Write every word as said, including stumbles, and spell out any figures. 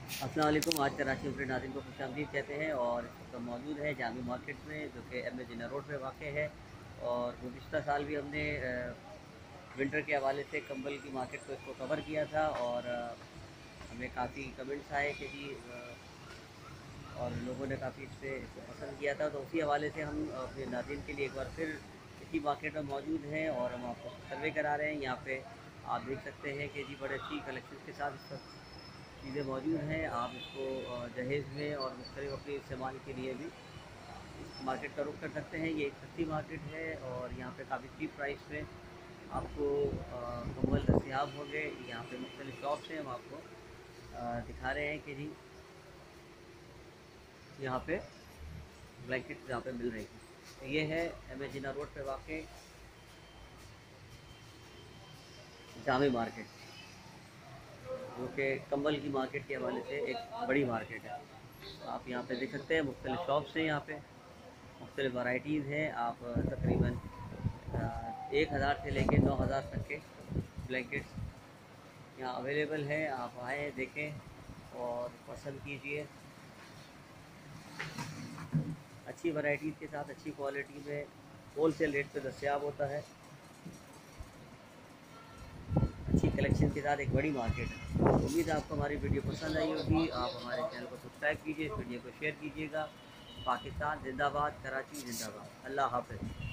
अस्सलाम वालेकुम। आज कराची में नाज़रीन को खुशामदीद कहते हैं और इस वक्त हम मौजूद है जामी मार्केट में, जो कि एम ए जिन्ना रोड पे वाक़ है। और गुज़िश्ता साल भी हमने विंटर के हवाले से कंबल की मार्केट को इसको कवर किया था और हमें काफ़ी कमेंट्स आए कि जी और लोगों ने काफ़ी इससे इसको पसंद किया था। तो उसी हवाले से हम अपने नाज़रीन के लिए एक बार फिर इसी मार्केट में मौजूद हैं और हम आपको सर्वे करा रहे हैं। यहाँ पे आप देख सकते हैं कि जी बड़े अच्छी कलेक्शन के साथ इस वक्त चीज़ें मौजूद हैं। आप इसको जहेज़ में और मुख्तलिफ अपने इस्तेमाल के लिए भी इस मार्केट का रुख कर सकते हैं। ये एक सस्ती मार्केट है और यहाँ पे काफ़ी चीप प्राइस में आपको कंबल दस्तियाब होंगे। यहाँ पे मुख्तलिफ शॉप्स हैं, हम आपको आ, दिखा रहे हैं कि जी यहाँ पे ब्लैंकेट यहाँ पे मिल रही है। तो ये है एम ए जिन्ना रोड पे वाक़ जामी मार्केट, जो कि कंबल की मार्केट के हवाले से एक बड़ी मार्केट है। आप यहाँ पे देख सकते हैं मुख्तलिफ शॉप्स हैं, यहाँ पे मुख्तलिफ वैराइटीज़ हैं। आप तकरीबन एक हज़ार से लेके नौ हज़ार तक के ब्लैंकेट्स यहाँ अवेलेबल है। आप आएँ, देखें और पसंद कीजिए। अच्छी वैराइटीज़ के साथ अच्छी क्वालिटी में होल सेल रेट पर दस्तियाब होता है। अच्छी कलेक्शन के साथ एक बड़ी मार्केट है। उम्मीद है आपको हमारी वीडियो पसंद आई होगी। आप हमारे चैनल को सब्सक्राइब कीजिए, इस वीडियो को शेयर कीजिएगा। पाकिस्तान जिंदाबाद, कराची जिंदाबाद। अल्लाह हाफ़िज़।